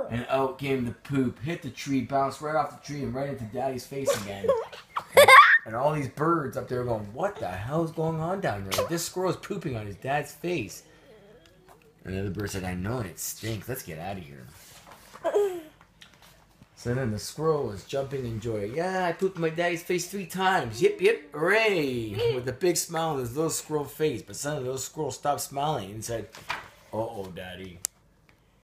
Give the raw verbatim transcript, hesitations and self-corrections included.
And out came the poop, hit the tree, bounced right off the tree and right into Daddy's face again. And all these birds up there going, what the hell is going on down there? Like, this squirrel is pooping on his dad's face. And the other bird said, I know it, it stinks. Let's get out of here. So then the squirrel was jumping in joy. Yeah, I pooped on my daddy's face three times. Yip, yip, hooray. With a big smile on his little squirrel face. But suddenly the little squirrel stopped smiling and said, uh-oh, Daddy.